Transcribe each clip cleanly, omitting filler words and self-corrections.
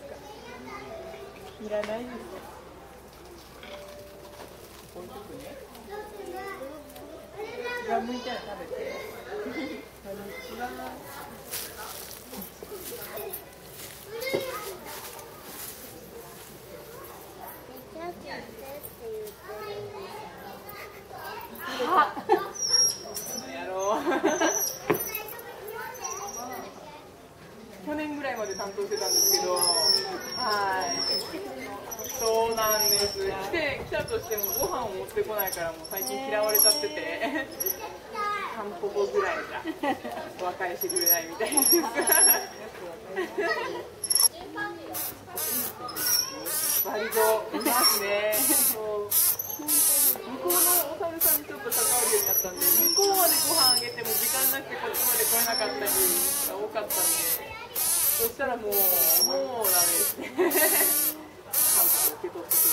いらないです。置いとくね。上向いたら食べて。こんにちは。やろう。去年ぐらいまで担当してたんですけど、はい。そうなんです。来たとしてもご飯を持ってこないからもう最近嫌われちゃってて、タンポポぐらいじゃお別れしてくれないみたいです。割といますね。向こうのお猿さんにちょっと関わるようになったんで、向こうまでご飯あげても時間なくてこっちまで来れなかったりが多かったんで、そしたらもうダメですね。カンパ受け取って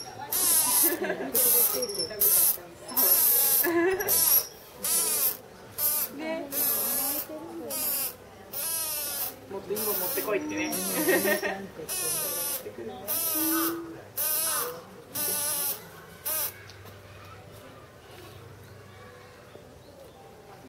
くれる。ね。もっといいもん持ってこいってね。